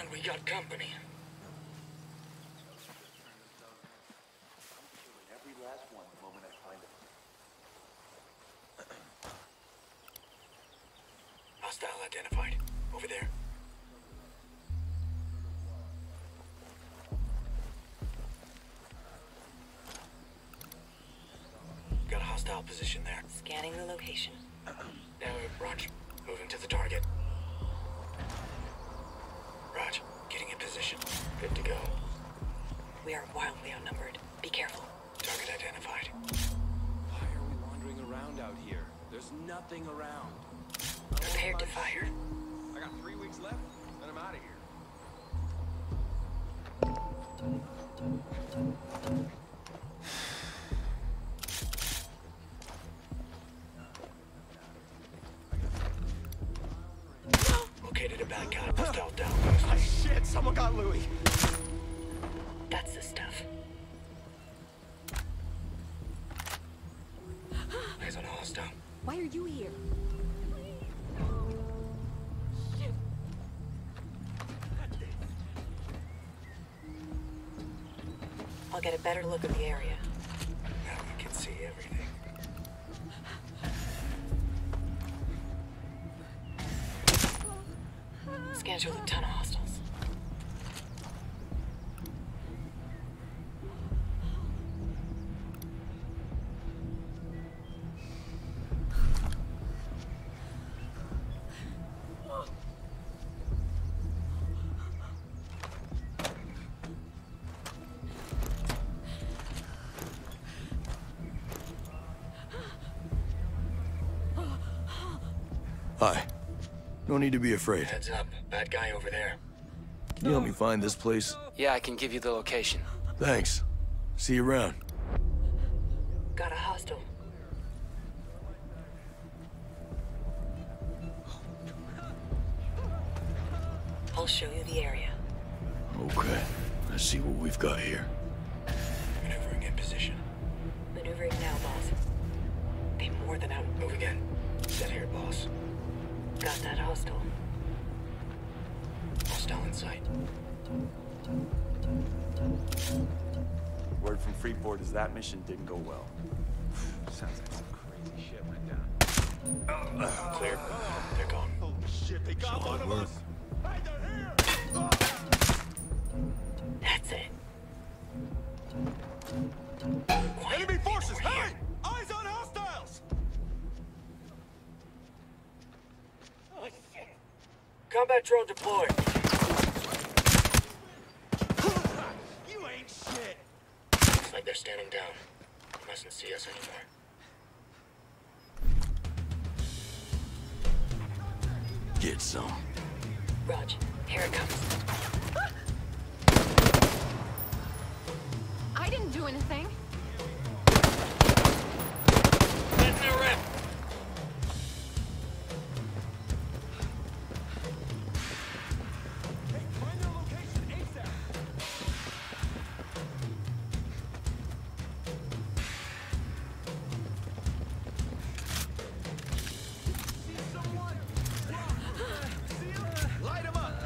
man, we got company. Every last one the moment I find it. Hostile identified. Over there. Got a hostile position there. Scanning the location. Now, Raj, moving to the target. Raj, getting in position. Good to go. We are wildly outnumbered. Be careful. Target identified. Why are we wandering around out here? There's nothing around. Prepared to fire. I got 3 weeks left, then I'm out of here. Located a bad guy. Hostile down. Ah, shit! Someone got Louis. That's the stuff. Eyes on a hostile. Why are you here? I'll get a better look at the area. Now we can see everything. Scan through a ton of hostiles. Hi. No need to be afraid. Heads up. Bad guy over there. Can you help me find this place? Yeah, I can give you the location. Thanks. See you around. Got a hostile. I'll show you the area. Okay. Let's see what we've got here. Maneuvering in position. Maneuvering now, boss. They more than out. Move again. Set here, boss. Got that hostile. Hostile in sight. Word from Freeport is that mission didn't go well. Sounds like some crazy shit went down. Clear. They're gone. Holy shit, they got one of us! Hey, they're here! That's it. Quiet. Enemy forces! We're here. Hey! Eyes on hostiles! Combat drone deployed. You ain't shit! Looks like they're standing down. They mustn't see us anymore. Get some. Raj, here it comes. I didn't do anything. Let's no rep. Hey, find their location ASAP! See someone? See him? Light him up!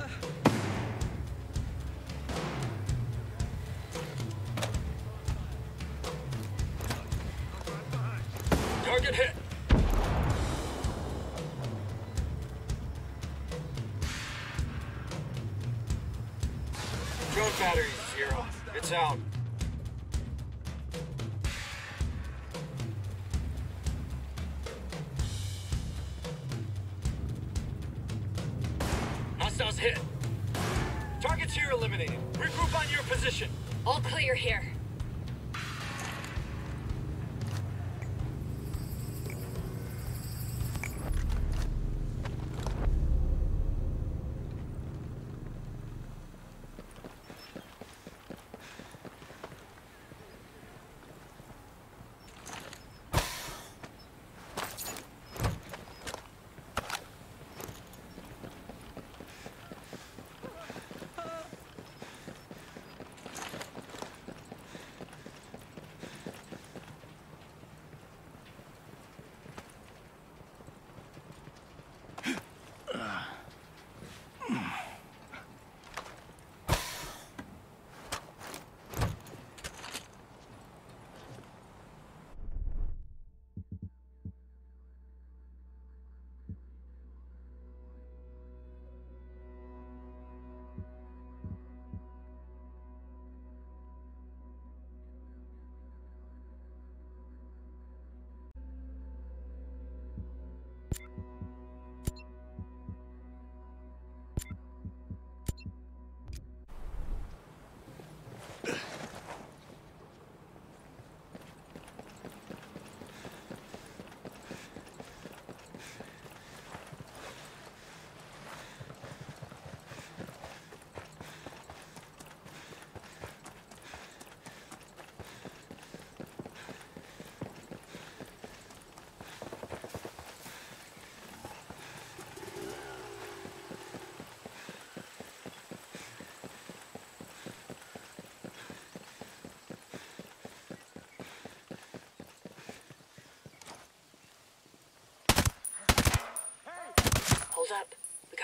Target hit. Drone battery 0. It's out. Hostiles hit. Targets here eliminated. Regroup on your position. All clear here.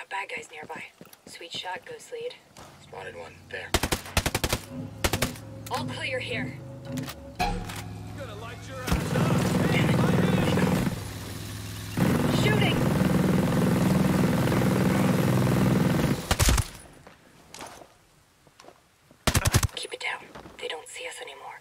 Got bad guys nearby. Sweet shot, Ghost Lead. Spotted one. There. All clear here. Gonna light your ass up. Shooting! Keep it down. They don't see us anymore.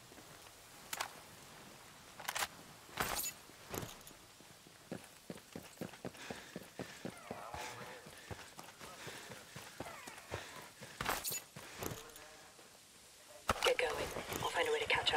Get going. I'll find a way to catch up.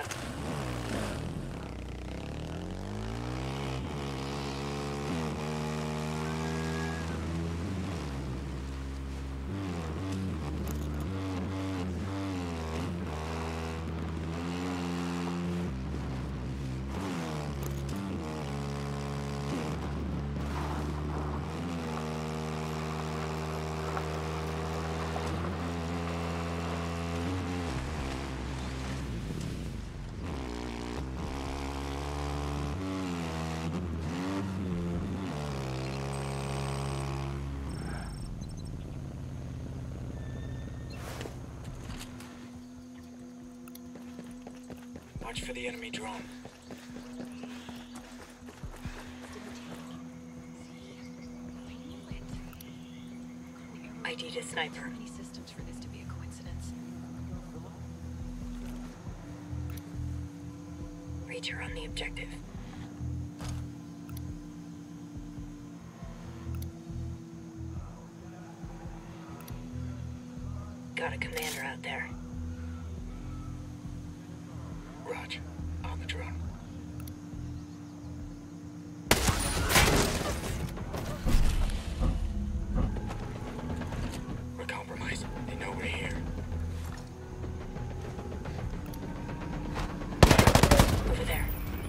Watch for the enemy drone. ID'd a sniper. Many systems for this to be a coincidence. Reacher on the objective. Got a commander out there. Raj, on the drone. We're compromised. They know we're here. Over there.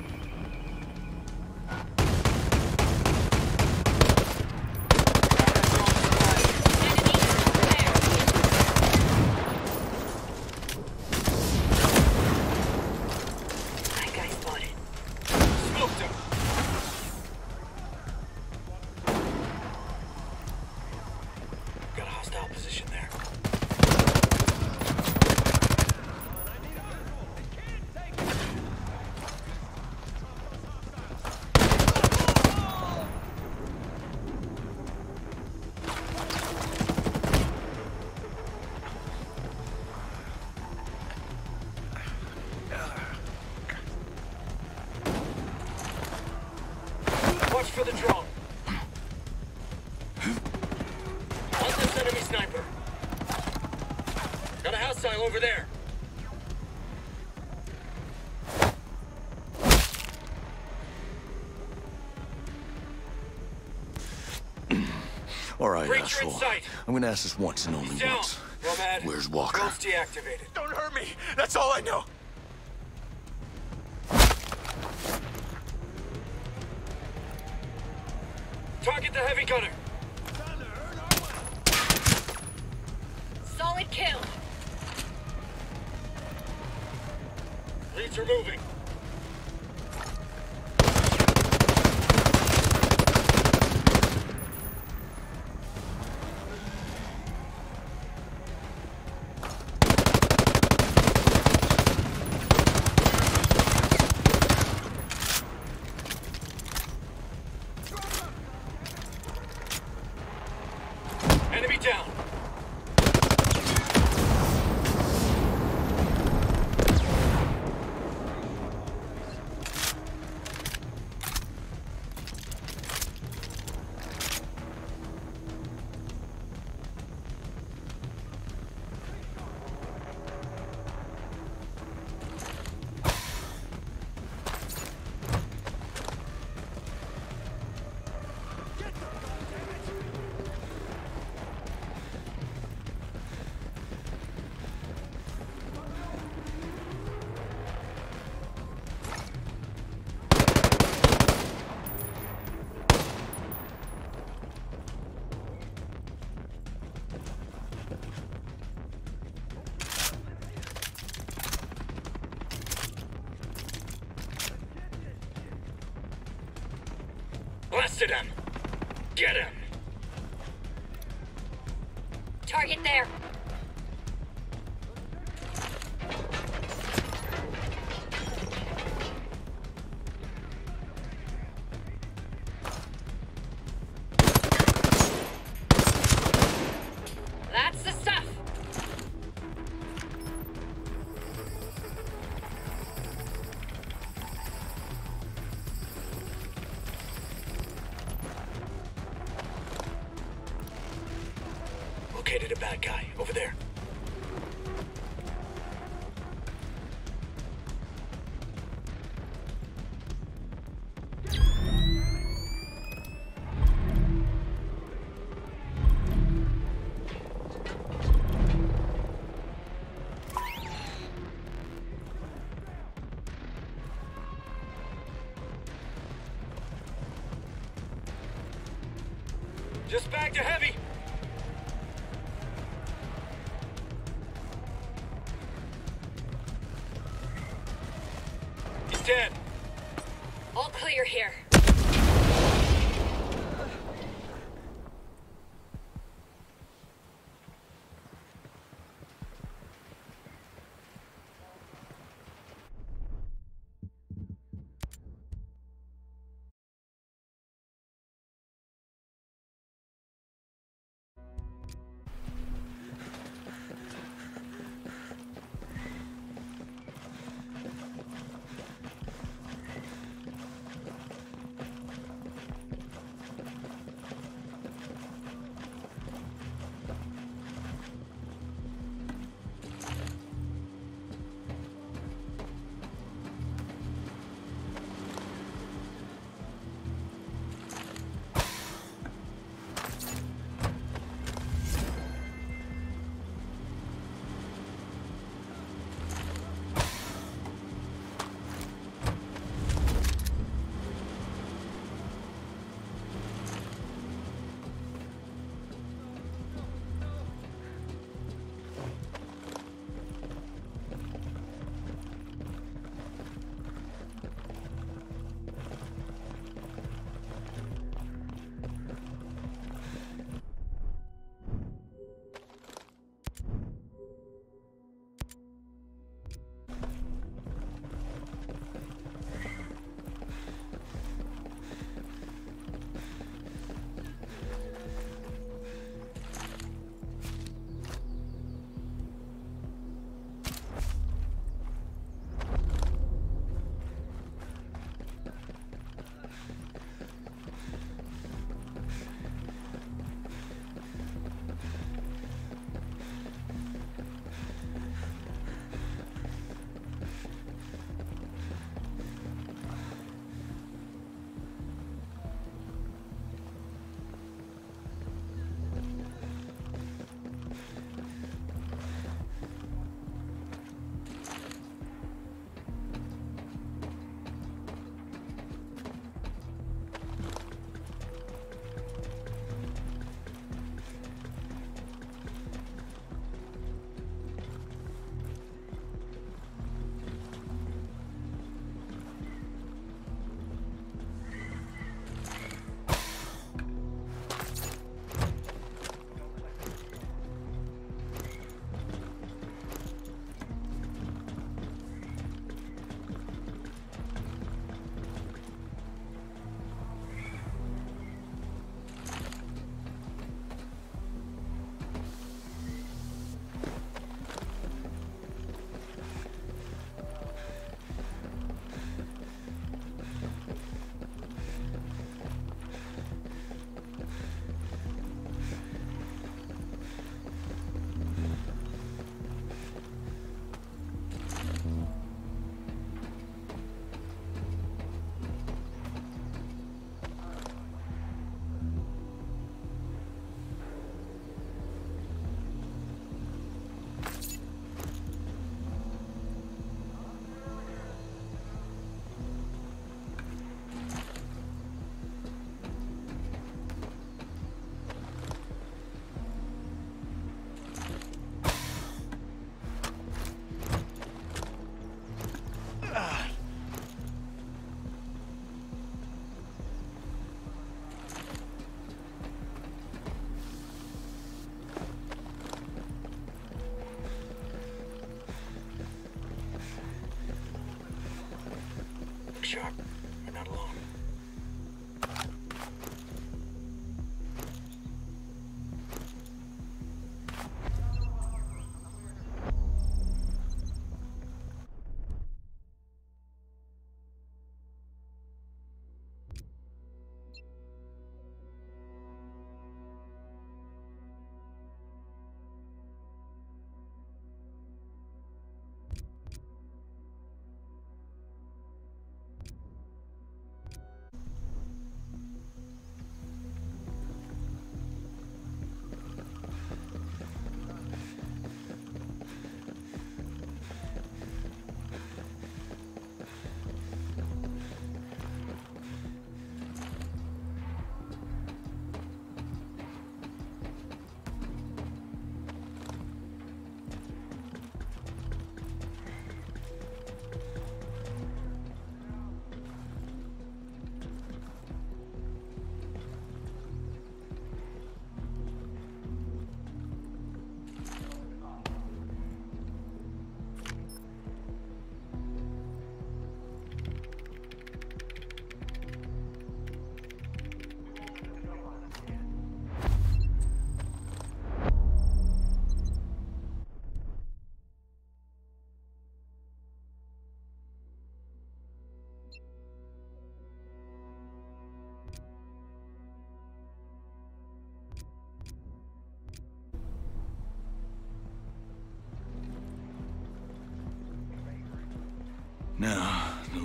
That guy spotted. Smoked him! Got a hostile position there. Watch for the drone. On this enemy sniper. Got a hostile over there. All right, Breacher in asshole. sight. I'm gonna ask this once and only He's down. once. Nomad. Where's Walker? Drone's deactivated. Don't hurt me! That's all I know! Target the heavy gunner. Solid kill. Leads are moving. Enemy down. Blasted him! Get him! Target there. That's the stuff. Located a bad guy over there. Just back to heavy. He's dead. All clear here.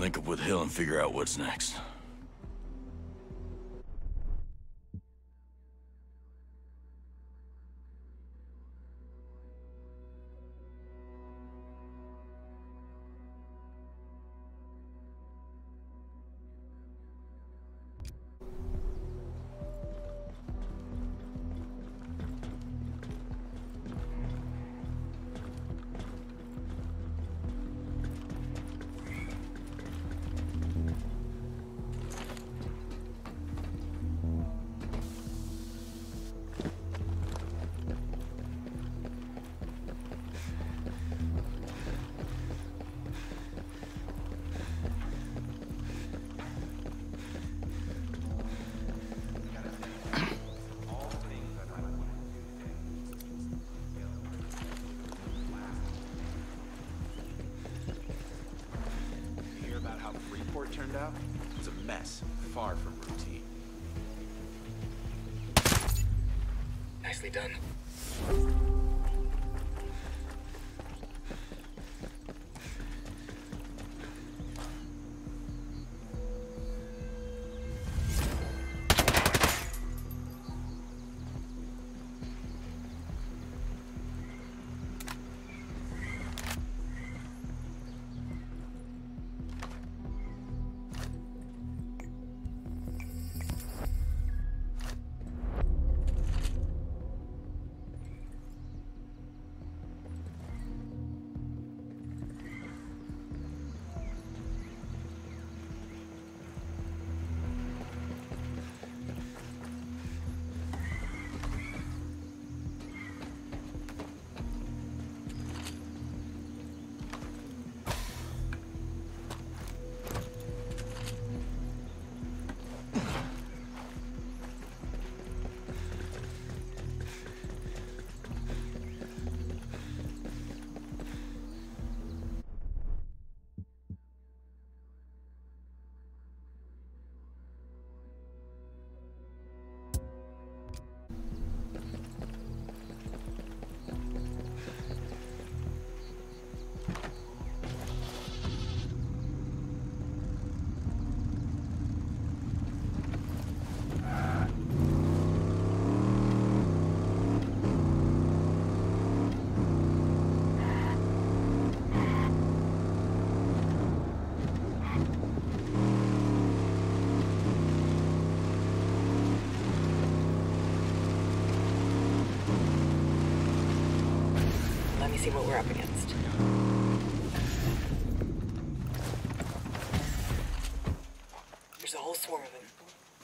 Link up with Hill and figure out what's next. Turned out, it's a mess, far from routine. Nicely done. See what we're up against. There's a whole swarm of them.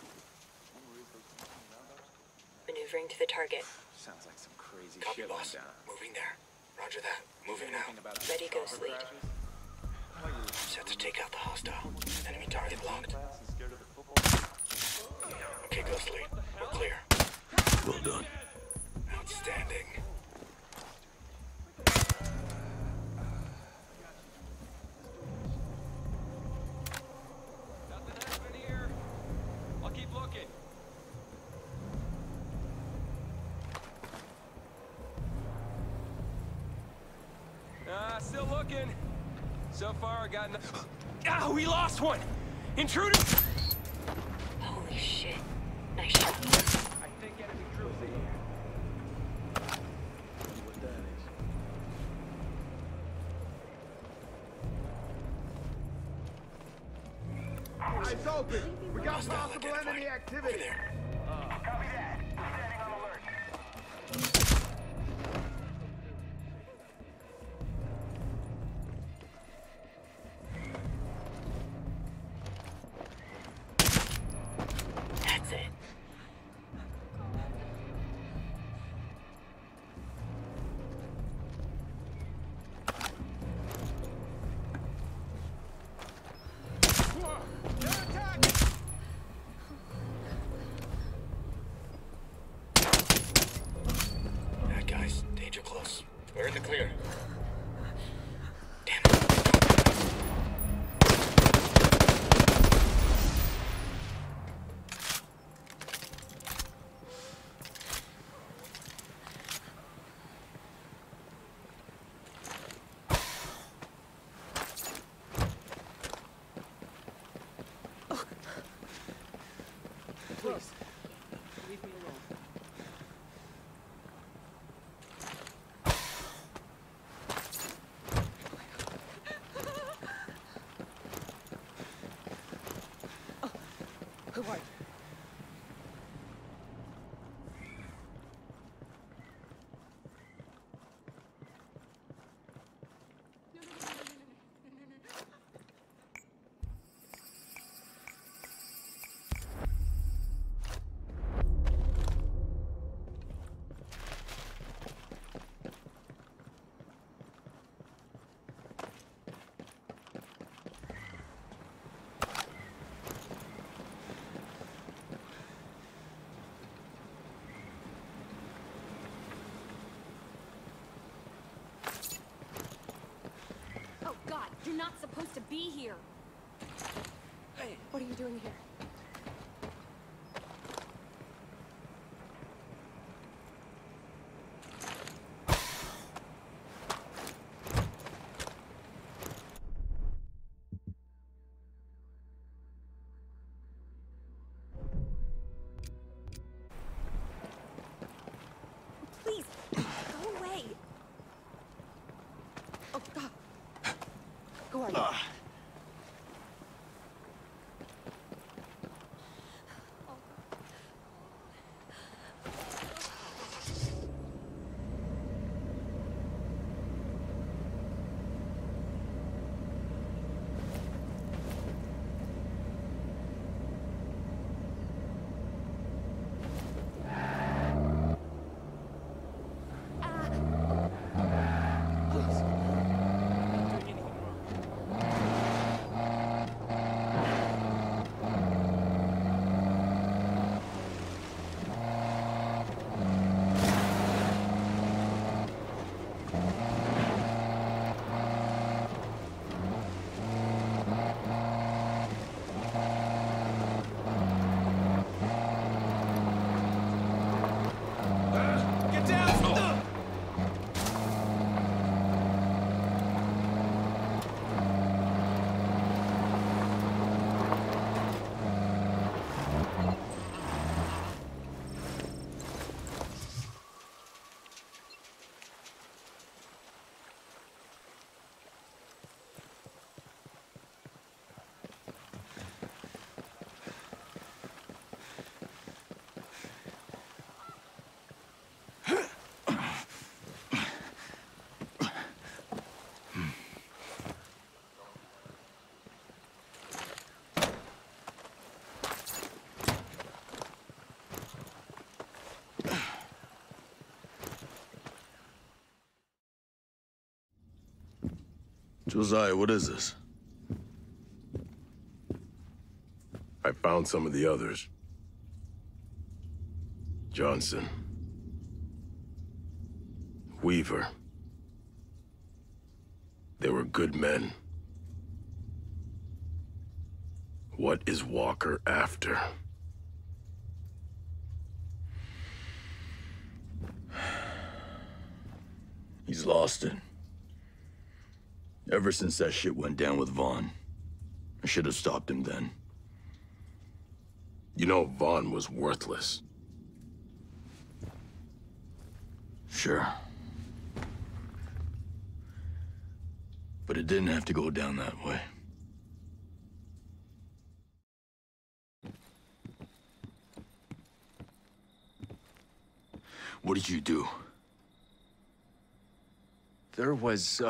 Maneuvering to the target. Sounds like some crazy Copy, shit boss. went down. Moving there. Roger that. Moving now. Ready, Ghost Lead. Set to take out the hostile. Enemy target locked. Okay, Ghost Lead. We're clear. Well done. Outstanding. Still looking. So far, I got no... Ah, we lost one! Intruder! Holy shit. Nice shot. I think enemy troops in here. What that is. Eyes open. We got Hostile possible identified. enemy activity. Over there. Copy that. Standing on alert. That's it. Bad guys, danger close. We're in the clear. Damn it. Oh God, you're not supposed to be here. Hey. What are you doing here? Please, go away. Oh God. Who are you? Get down! Josiah, what is this? I found some of the others. Johnson. Weaver. They were good men. What is Walker after? He's lost it. Ever since that shit went down with Vaughn. I should have stopped him then. You know, Vaughn was worthless. Sure. But it didn't have to go down that way. What did you do? There was,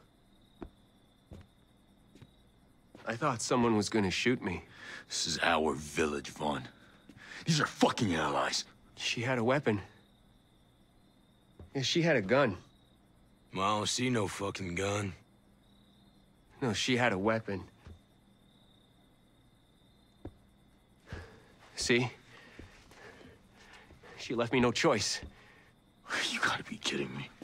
I thought someone was gonna shoot me. This is our village, Vaughn. These are fucking allies. She had a weapon. Yeah, she had a gun. Well, I don't see no fucking gun. No, she had a weapon. See? She left me no choice. You gotta be kidding me.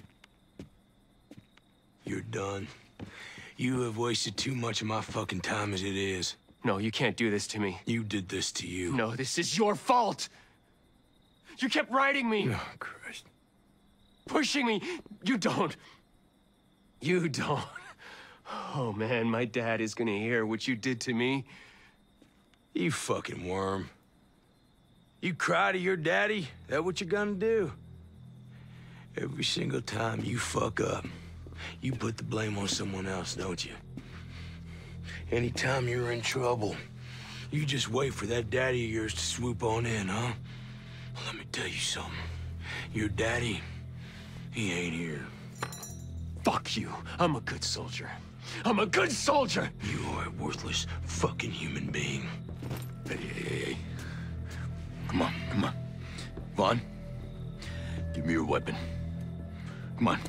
You're done. You have wasted too much of my fucking time as it is. No, you can't do this to me. You did this to you. No, this is your fault! You kept riding me! Oh, Christ. Pushing me! You don't! You don't! Oh, man, my dad is gonna hear what you did to me. You fucking worm. You cry to your daddy? That what you're gonna do? Every single time you fuck up, you put the blame on someone else, don't you? Anytime you're in trouble, you just wait for that daddy of yours to swoop on in, huh? Well, let me tell you something. Your daddy, he ain't here. Fuck you. I'm a good soldier. I'm a good soldier! You are a worthless fucking human being. Hey. Come on, come on. Vaughn, give me your weapon. Come on.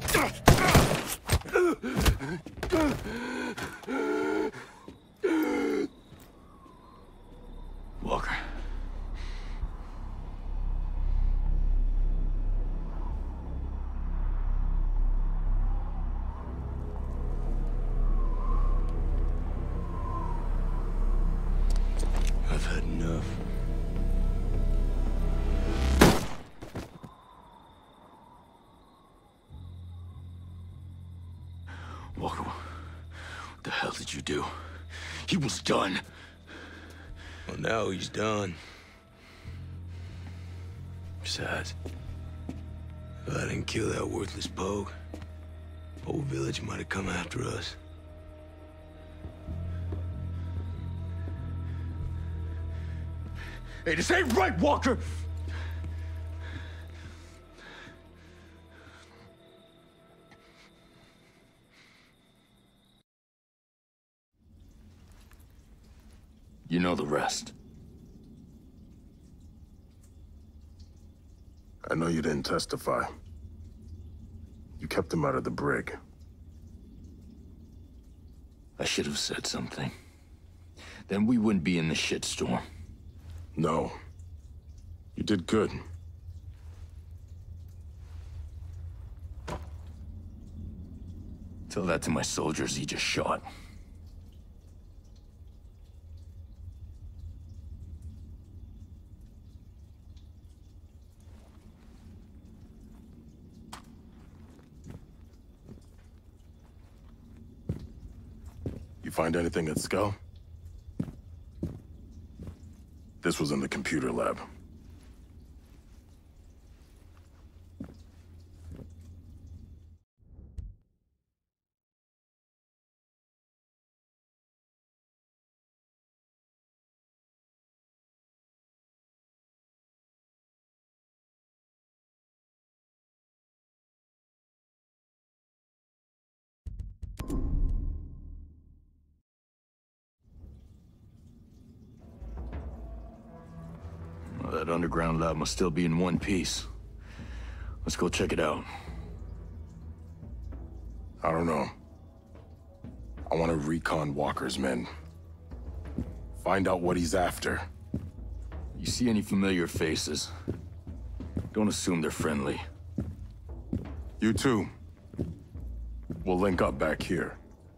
Walker. Walker, what the hell did you do? He was done. Well, now he's done. Besides, if I didn't kill that worthless pogue, whole village might have come after us. Hey, this ain't right, Walker! You know the rest. I know you didn't testify. You kept him out of the brig. I should have said something. Then we wouldn't be in the shitstorm. No. You did good. Tell that to my soldiers he just shot. You find anything at Skull? This was in the computer lab. Well, that underground lab must still be in one piece. Let's go check it out. I don't know. I want to recon Walker's men. Find out what he's after. You see any familiar faces? Don't assume they're friendly. You too. We'll link up back here.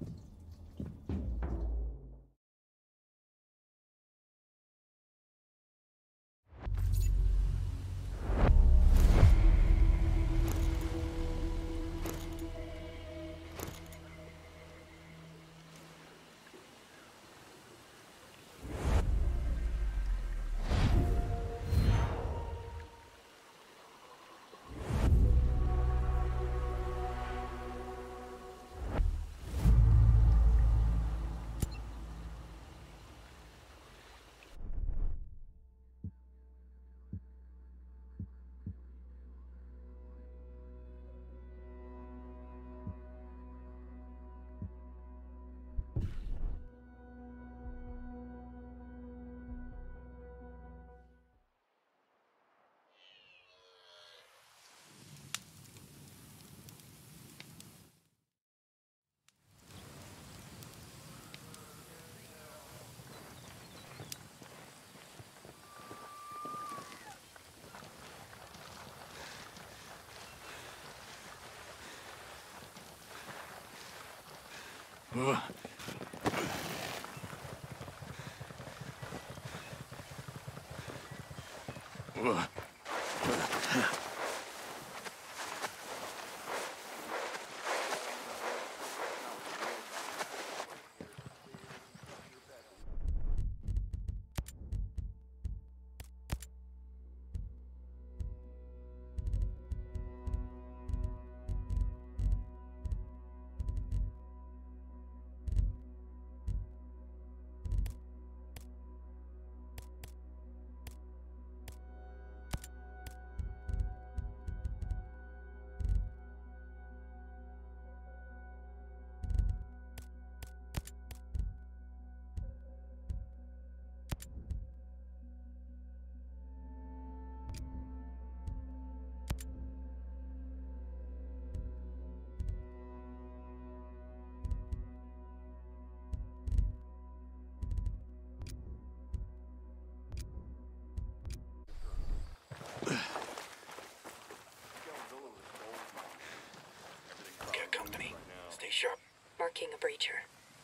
Got company. Stay sharp. Marking a breacher.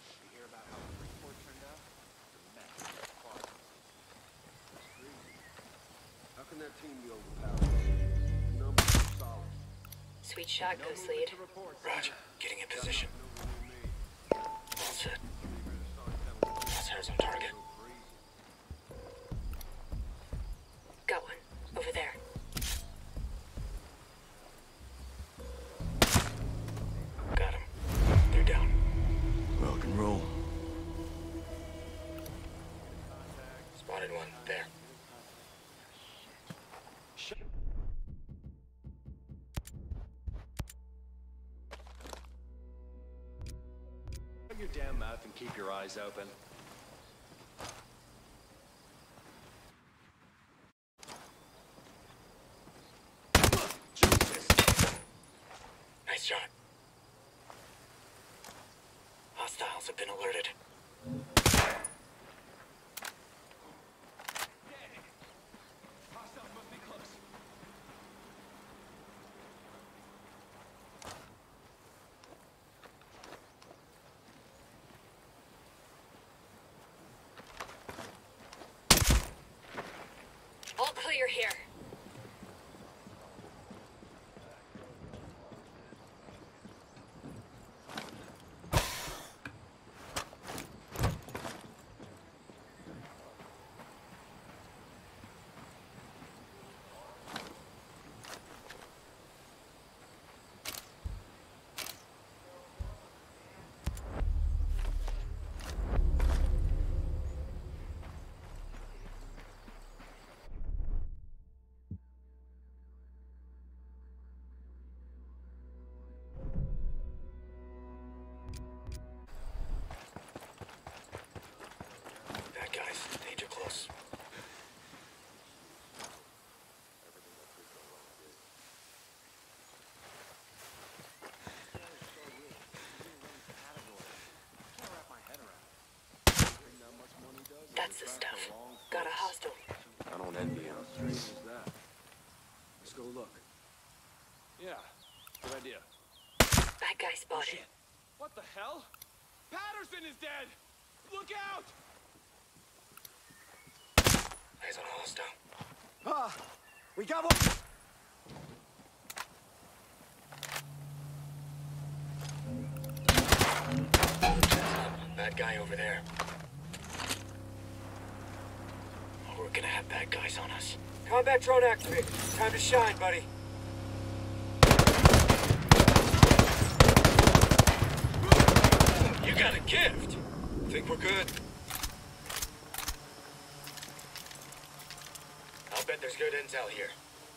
How can that team be overpowered? Numbers are solid. Sweet shot, Ghost Lead. Roger. Getting in position. set. Crosshairs on target. Got one. Over there. Got him. They're down. Rock and roll. Spotted one. There. Shut your damn mouth and keep your eyes open. Nice shot. Hostiles have been alerted. All clear here. Bad guys. Danger close. That's the stuff. Got a hostile. I don't envy him. How strange is that? Let's go look. Yeah, good idea. Bad guy spotted. What the hell? Patterson is dead! Look out! Eyes on a hostile. Ah! We got one! Bad guy over there. Oh, we're gonna have bad guys on us. Combat drone activated. Time to shine, buddy. You got a gift. Think we're good? I'll bet there's good intel here.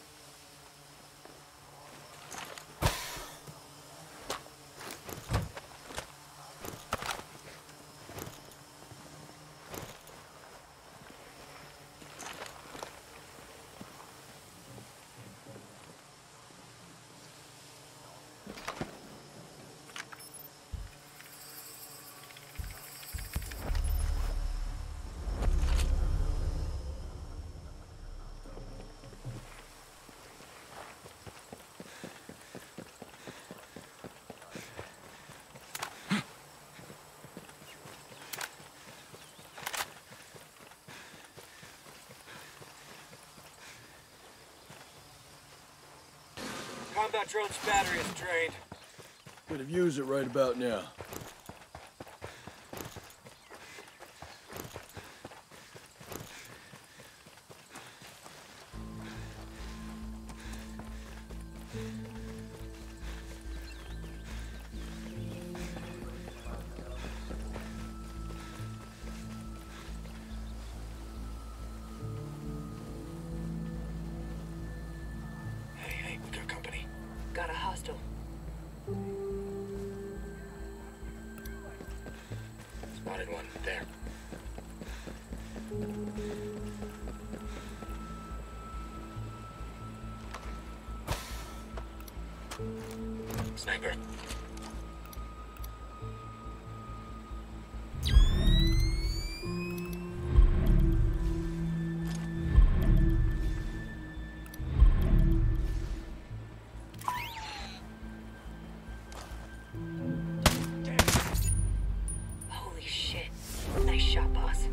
Combat drone's battery is drained. Could have used it right about now. Hey, we got company. Got a hostile. Spotted one. There. Sniper. Holy shit. Nice shot, boss.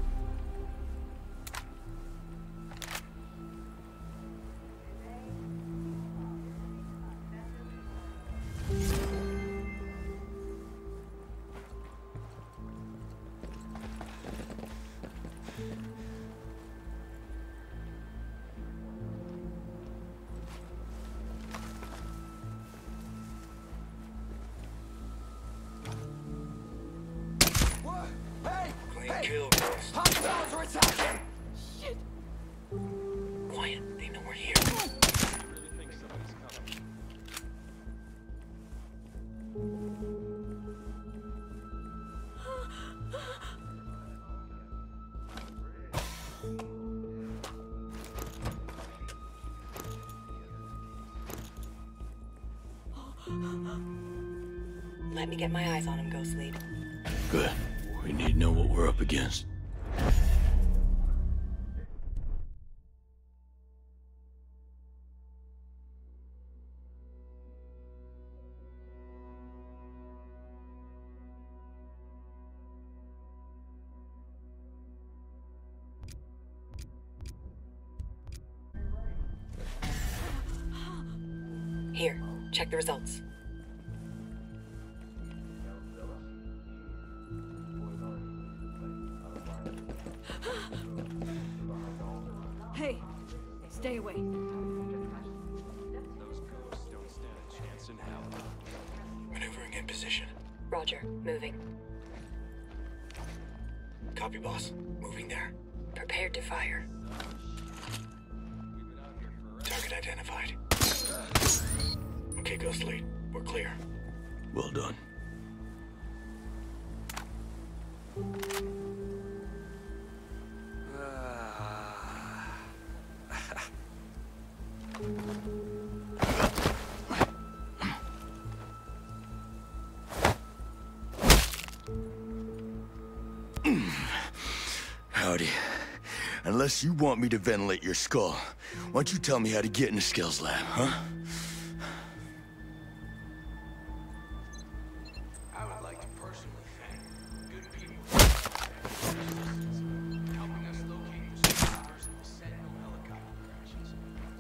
Let me get my eyes on him, Ghost Lead. Good. We need to know what we're up against. Here, check the results. Hey, stay away. Those ghosts don't stand a chance in hell. Maneuvering in position. Roger, moving. Copy, boss. Moving there. Prepared to fire. Target identified. Okay, Ghost Lead. We're clear. Well done. Howdy. Unless you want me to ventilate your skull, why don't you tell me how to get in the skills lab, huh? I would like to personally thank good people helping us locate the survivors of the Sentinel helicopter crashes.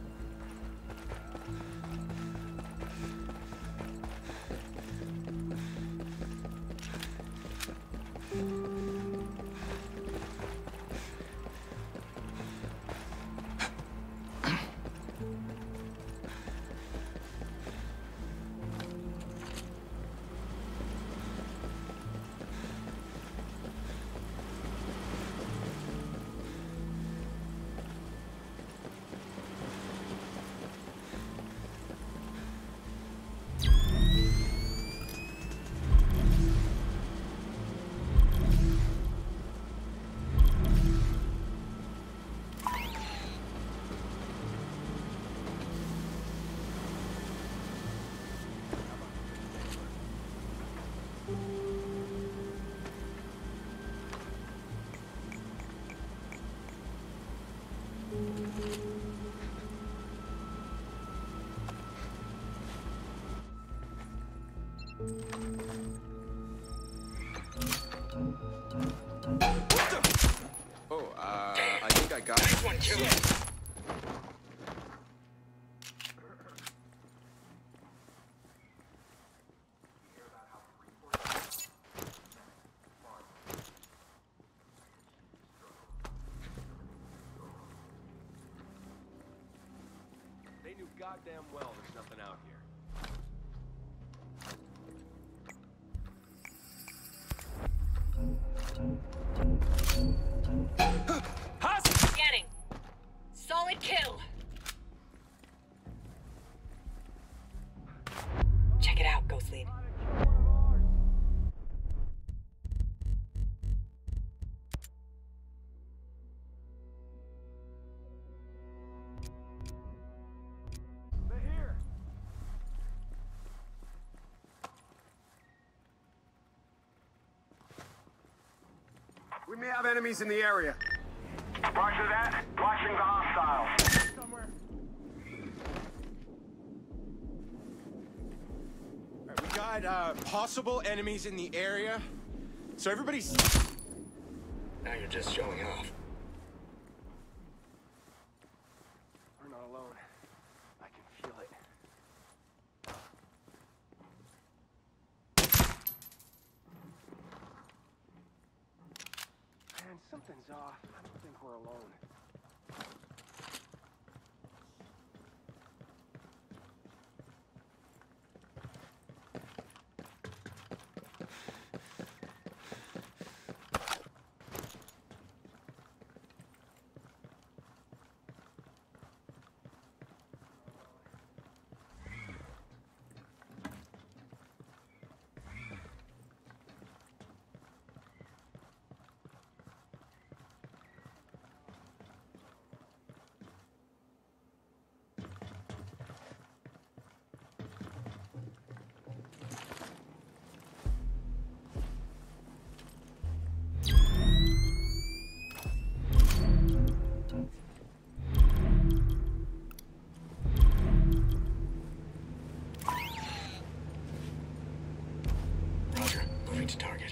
Oh, I think I got Nice one, killer. They knew goddamn well there's nothing out here. Scanning. Solid kill. Check it out, Ghost Lead. They're here. We may have enemies in the area. Roger that. Watching the hostiles. Somewhere. Alright, we got possible enemies in the area. So everybody's... Now you're just showing off. We're not alone. I can feel it. Man, something's off. I don't think we're alone. to target.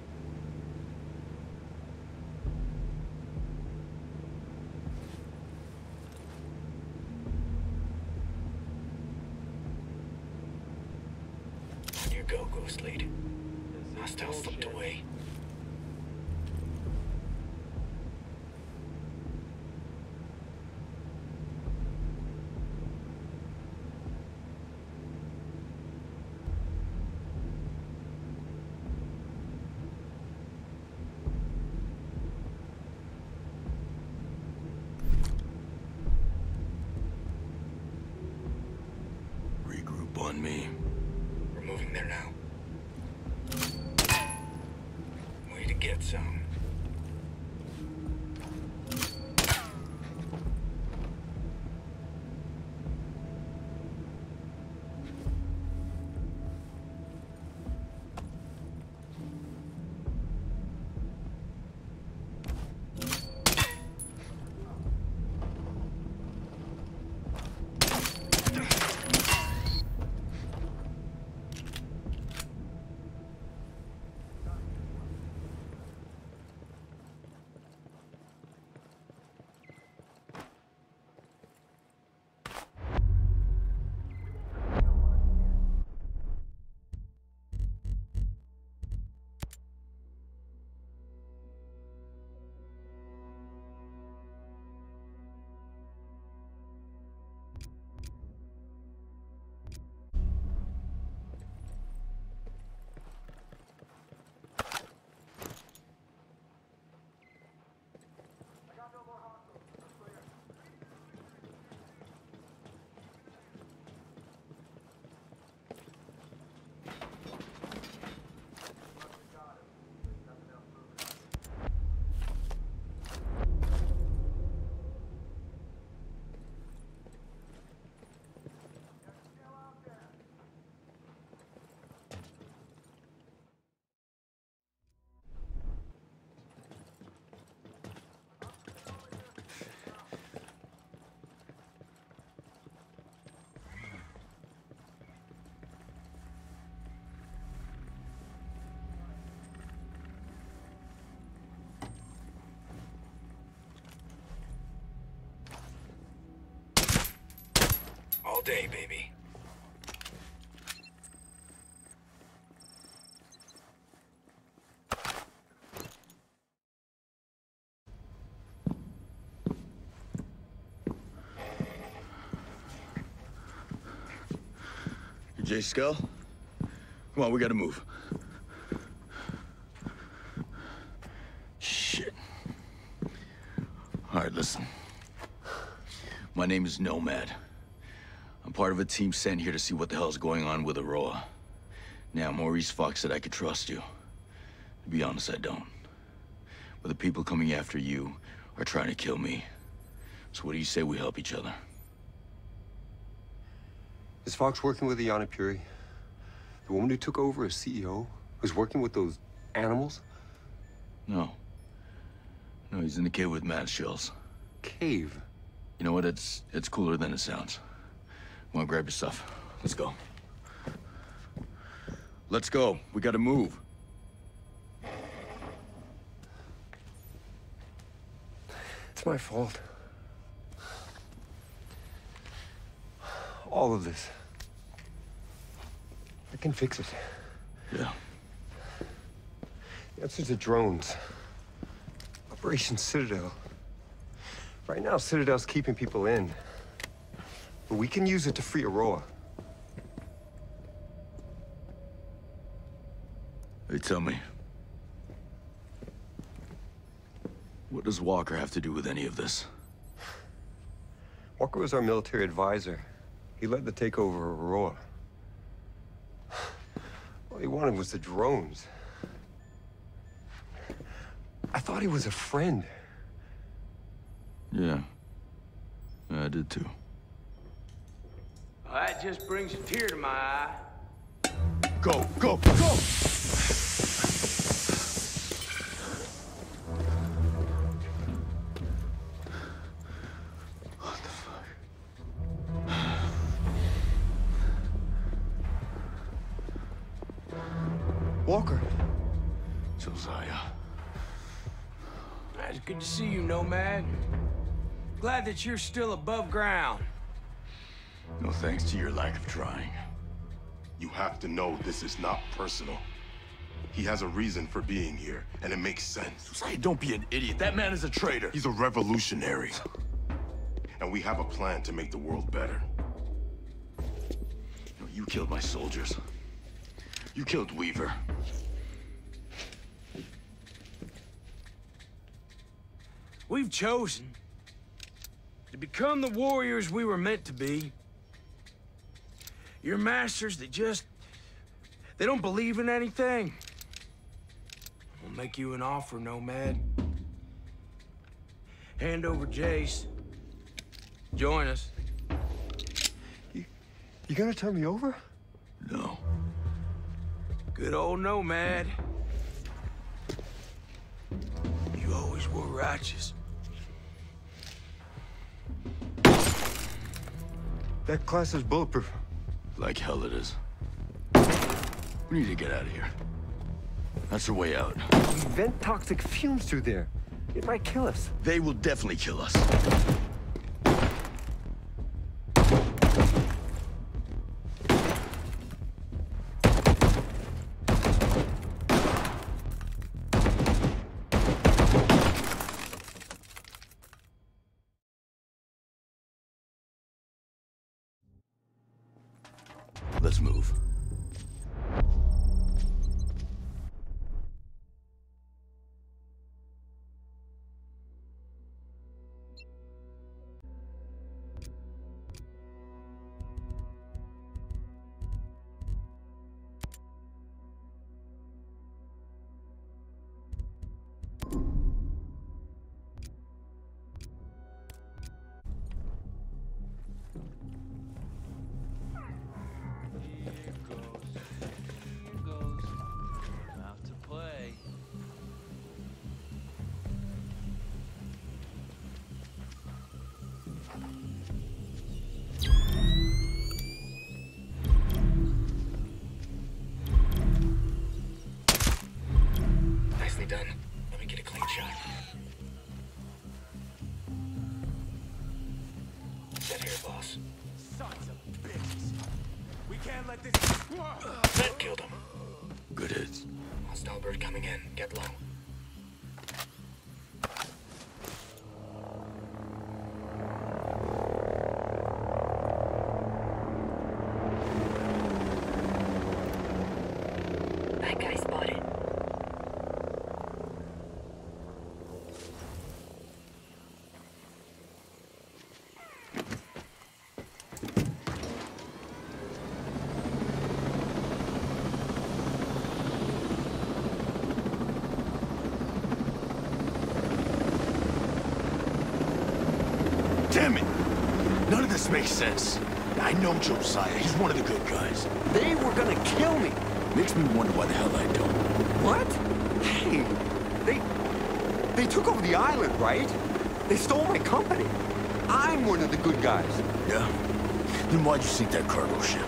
On your go, Ghost Lead. Hostile slipped away. Regroup on me. We're moving there now. Way to get some. All day, baby. You Jay Skull? Come on, we gotta move. Shit. All right, listen. My name is Nomad. I'm part of a team sent here to see what the hell's going on with Aurora. Now, Maurice Fox said I could trust you. To be honest, I don't. But the people coming after you are trying to kill me. So what do you say we help each other? Is Fox working with Iana Puri? The woman who took over as CEO was working with those animals? No. No, he's in the cave with mad shells. Cave? You know what? It's cooler than it sounds. Come on, grab your stuff. Let's go. Let's go. We gotta move. It's my fault. All of this. I can fix it. Yeah. The answer's the drones. Operation Citadel. Right now, Citadel's keeping people in. But we can use it to free Aurora. Hey, tell me. What does Walker have to do with any of this? Walker was our military advisor. He led the takeover of Aurora. All he wanted was the drones. I thought he was a friend. Yeah. I did too. Well, that just brings a tear to my eye. Go, go, go! What the fuck? Walker. Josiah. It's good to see you, Nomad. Glad that you're still above ground. No thanks to your lack of trying. You have to know this is not personal. He has a reason for being here, and it makes sense. Josiah, don't be an idiot. That man is a traitor. He's a revolutionary. And we have a plan to make the world better. You killed my soldiers. You killed Weaver. We've chosen to become the warriors we were meant to be. Your masters that they don't believe in anything. We'll make you an offer, Nomad. Hand over Jace. Join us. You gonna turn me over? No. Good old Nomad. You always were righteous. That class is bulletproof. Like hell it is. We need to get out of here. That's the way out. We vent toxic fumes through there. It might kill us. They will definitely kill us. Let's move. Done. Let me get a clean shot. Set here, boss. Sons of bitches. We can't let this. That killed him. Good hits. Hostile bird coming in. Get low. That guy spotted. Damn it! None of this makes sense. I know Josiah. He's one of the good guys. They were gonna kill me. Makes me wonder why the hell I don't. What? Hey, they took over the island, right? They stole my company. I'm one of the good guys. Yeah? Then why'd you sink that cargo ship?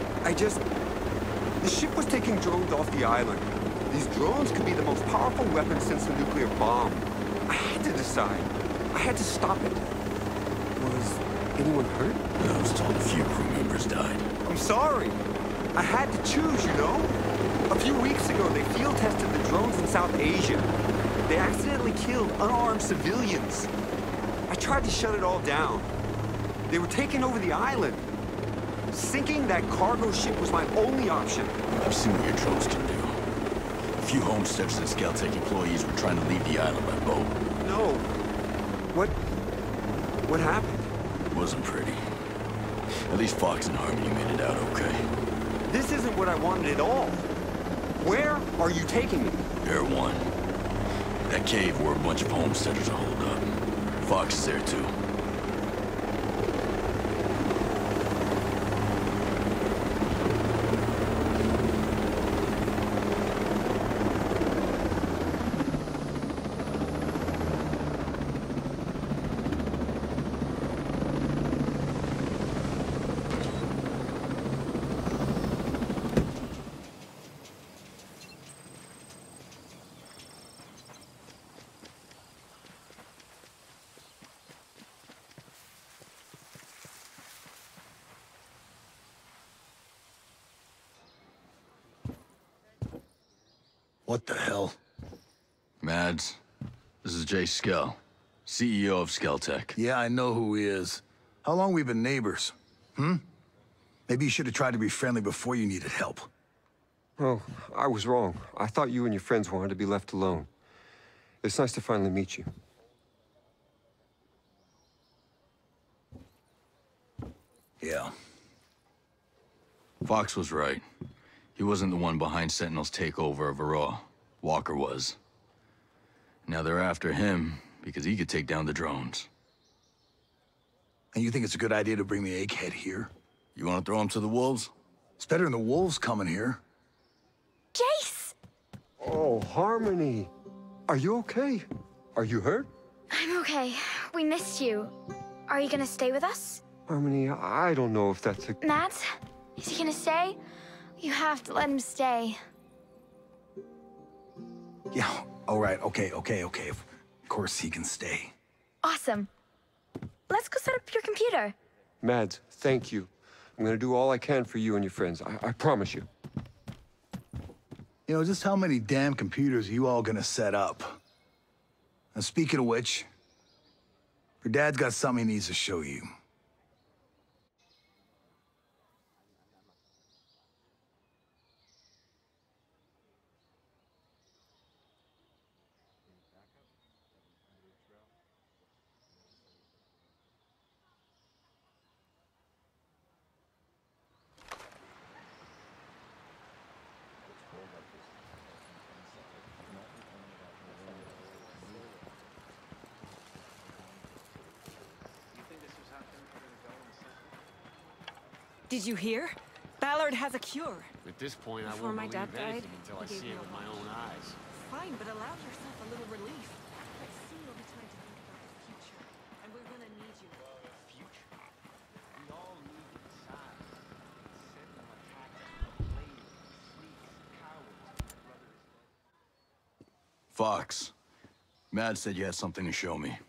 The ship was taking drones off the island. These drones could be the most powerful weapon since the nuclear bomb. I had to decide. I had to stop it. Was anyone hurt? I was told a few crew members died. I'm sorry. I had to choose, you know? A few weeks ago, they field tested the drones in South Asia. They accidentally killed unarmed civilians. I tried to shut it all down. They were taking over the island. Sinking that cargo ship was my only option. I've seen what your drones can do. A few homesteaders and Scaltech employees were trying to leave the island by boat. No. What happened? It wasn't pretty. At least Fox and Harmony made it out okay. This isn't what I wanted at all. Where are you taking me? Air 1. That cave where a bunch of homesteaders are holed up. Fox is there too. What the hell? Mads, this is Jay Skell, CEO of Skelltech. Yeah, I know who he is. How long we been neighbors? Maybe you should have tried to be friendly before you needed help. Oh, I was wrong. I thought you and your friends wanted to be left alone. It's nice to finally meet you. Yeah. Fox was right. He wasn't the one behind Sentinel's takeover of Aurora. Walker was. Now they're after him because he could take down the drones. And you think it's a good idea to bring the egghead here? You want to throw him to the wolves? It's better than the wolves coming here. Jace! Oh, Harmony. Are you okay? Are you hurt? I'm okay. We missed you. Are you gonna stay with us? Harmony, I don't know if that's a... Matt? Is he gonna stay? You have to let him stay. Yeah, all right, okay. Of course he can stay. Awesome. Let's go set up your computer. Mads, thank you. I'm gonna do all I can for you and your friends. I promise you. You know, just how many damn computers are you all gonna set up? And speaking of which, your dad's got something he needs to show you. Did you hear? Ballard has a cure. At this point, I Before won't my believe dad died, anything until I he gave see me it a with my own eyes. Fine, but allow yourself a little relief. But soon you'll be trying to think about the future. And we're gonna need you. Future? We all need inside. Sentinel attacked us with blades, sneaks, cowards. My brother is dead. Fox, Mads said you had something to show me.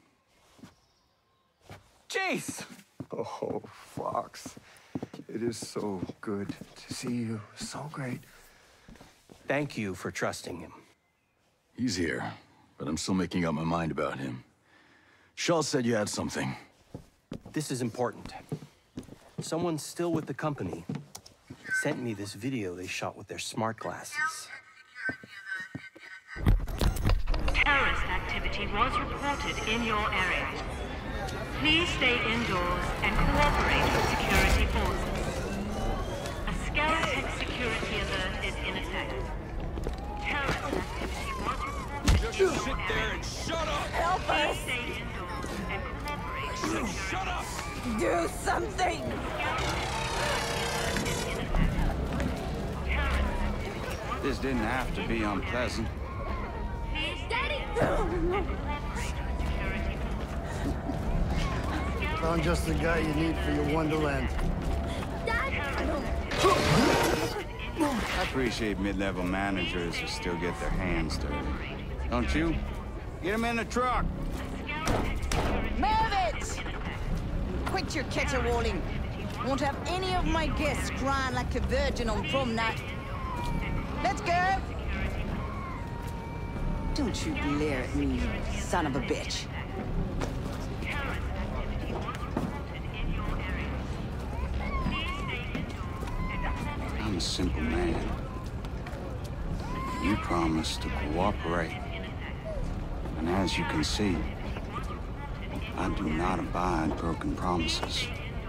Jace! Oh, Fox. It is so good to see you. So great. Thank you for trusting him. He's here, but I'm still making up my mind about him. Shaw said you had something. This is important. Someone still with the company sent me this video they shot with their smart glasses. Terrorist activity was reported in your area. Please stay indoors and cooperate with security forces. A Skelltech security alert is in effect. Terrorist activity was reported Just in your sit there area. and shut up! Help Please us! stay indoors and cooperate with security Shut up! Do something! This didn't have to be unpleasant. Found just the guy you need for your Wonderland. I appreciate mid-level managers who still get their hands dirty. Don't you? Get him in the truck! Move it! Quit your caterwauling. Won't have any of my guests crying like a virgin on prom night. Let's go! Don't you glare at me, you son of a bitch. I'm a simple man. You promised to cooperate. And as you can see, I do not abide broken promises.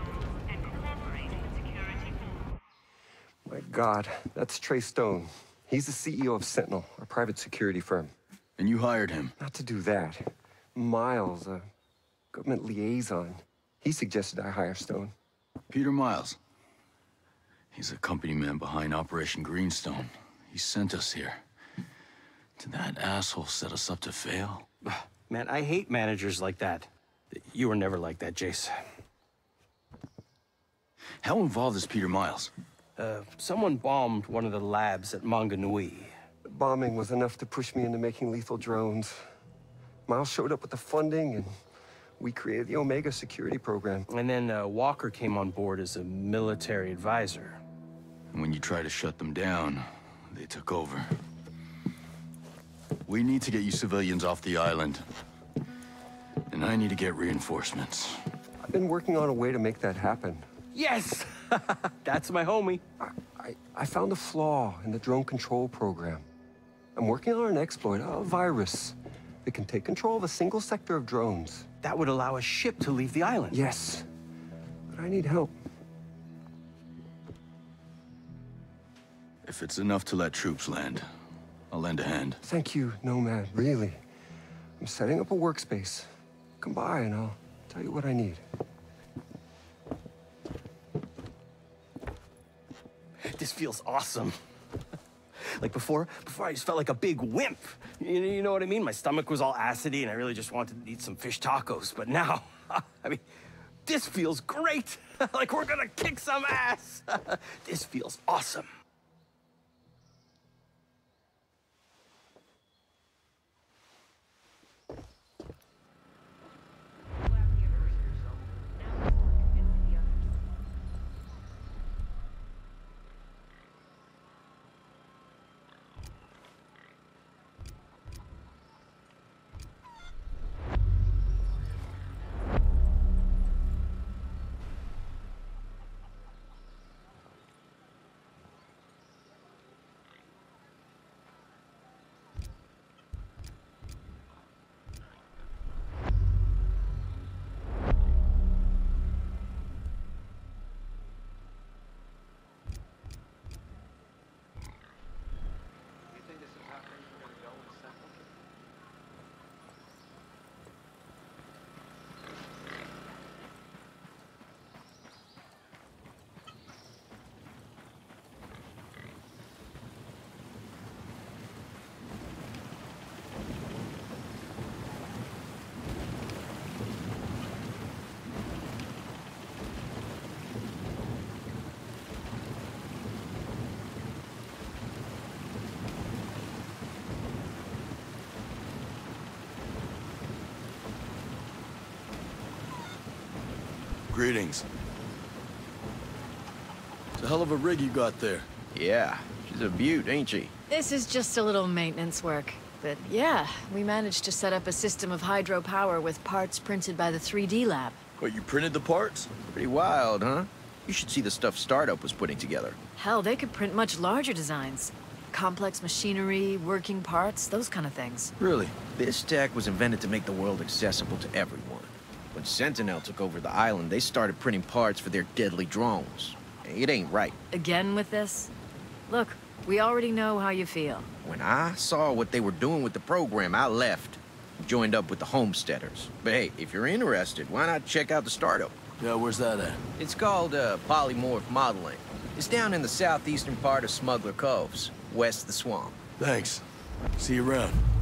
My God, that's Trey Stone. He's the CEO of Sentinel, a private security firm. And you hired him? Not to do that. Miles, a government liaison. He suggested I hire Stone. Peter Miles. He's a company man behind Operation Greenstone. He sent us here. Did that asshole set us up to fail? Man, I hate managers like that. You were never like that, Jace. How involved is Peter Miles? Someone bombed one of the labs at Manganui. Bombing was enough to push me into making lethal drones. Miles showed up with the funding, and we created the Omega security program. And then Walker came on board as a military advisor. And when you tried to shut them down, they took over. We need to get you civilians off the island. And I need to get reinforcements. I've been working on a way to make that happen. Yes! That's my homie. I found a flaw in the drone control program. I'm working on an exploit, a virus, that can take control of a single sector of drones. That would allow a ship to leave the island. Yes, but I need help. If it's enough to let troops land, I'll lend a hand. Thank you, Nomad, really. I'm setting up a workspace. Come by and I'll tell you what I need. This feels awesome. Like before I just felt like a big wimp. You know what I mean? My stomach was all acidy and I really just wanted to eat some fish tacos. But now, I mean, this feels great. Like we're gonna kick some ass. This feels awesome. Greetings. It's a hell of a rig you got there. Yeah, she's a beaut, ain't she? This is just a little maintenance work. But yeah, we managed to set up a system of hydropower with parts printed by the 3D lab. What, you printed the parts? Pretty wild, huh? You should see the stuff Startup was putting together. Hell, they could print much larger designs. Complex machinery, working parts, those kind of things. Really? This tech was invented to make the world accessible to everyone. When Sentinel took over the island, they started printing parts for their deadly drones. It ain't right. Again with this? Look, we already know how you feel. When I saw what they were doing with the program, I left. Joined up with the Homesteaders. But hey, if you're interested, why not check out the Startup? Yeah, where's that at? It's called Polymorph Modeling. It's down in the southeastern part of Smuggler Coves, west of the swamp. Thanks. See you around.